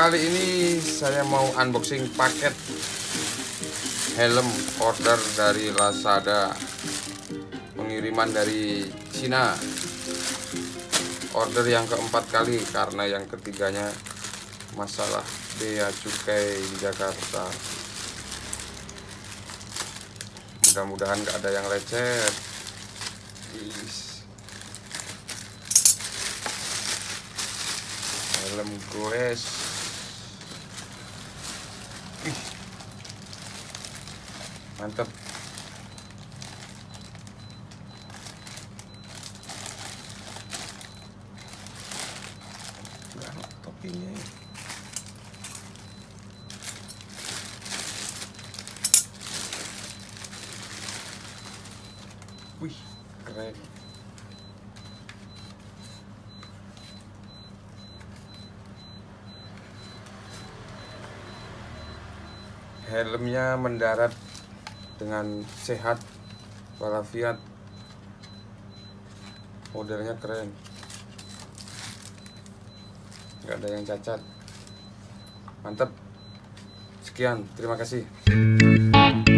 Kali ini saya mau unboxing paket helm order dari Lazada, pengiriman dari Cina. Order yang keempat kali karena yang ketiganya masalah bea cukai di Jakarta. Mudah-mudahan gak ada yang lecet. Helm goes. Mantap. Enggak topinya. Wih, keren. Helmnya mendarat dengan sehat walafiat. Modelnya keren, nggak ada yang cacat. Mantap. Sekian, terima kasih.